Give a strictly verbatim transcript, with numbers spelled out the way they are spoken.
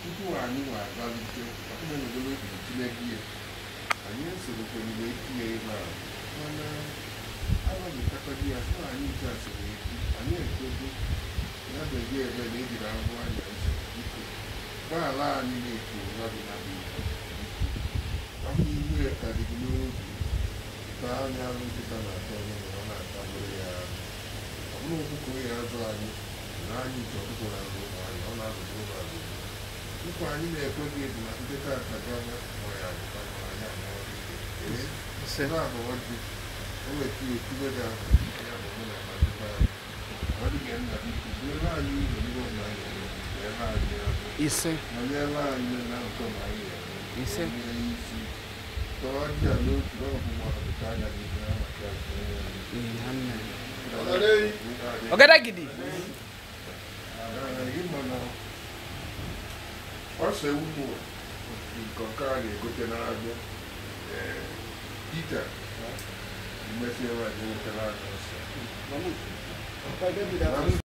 tupu anyị nwa agalite ọkụma n'ogolo dị Chineke ya anyị esorokwa n'ime itinye ebe a mana alọgịtakọdị ya sọ anyị ike asịrị ekwu anyị ekwedo ya beghị ebe na ejiri ahụhụ anya nsọ biko gbaala anyị na-ekwu ụra dị na bụ ahụ ihu ya ka dị gị n'obi ka anya alụ nkịta na-atọ ọnụ na ọ na-atabụrụ ya ọ bụrụ ọkụkọ ya azụ anyị na anyị nke ọkụkọ na-azụ ụmụ anyị ọ na-azụta ụlọ azụ nkwa anyị na-ekwe gị bụ na ndị ka aka gama ma ya abụta ma anyị amụọ ee na-abụọ dị o weta ekiwe gị ahụ ya bụ mụ na amadịkwa anyị ọ dịghị nna biko nyere anyị ụzọ ndị ụmụ anyị nyere anyị ahụ ise ma nyere anyị na nkọ ma anyị ise nye isi ka ọ dị a n'otu ọbụma ka anya gị na maka ogada gidi ọsọ ugbo nke ọka a na-egote n'abịa PETE mmesi ebe a ga-egote n'abịa ọsọ